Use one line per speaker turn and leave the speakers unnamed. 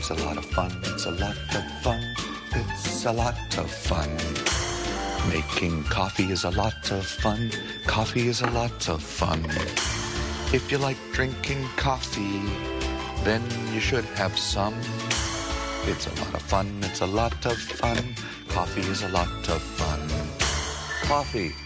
It's a lot of fun. It's a lot of fun. It's a lot of fun. Making coffee is a lot of fun. Coffee is a lot of fun. If you like drinking coffee, then you should have some. It's a lot of fun. It's a lot of fun. Coffee is a lot of fun. Coffee.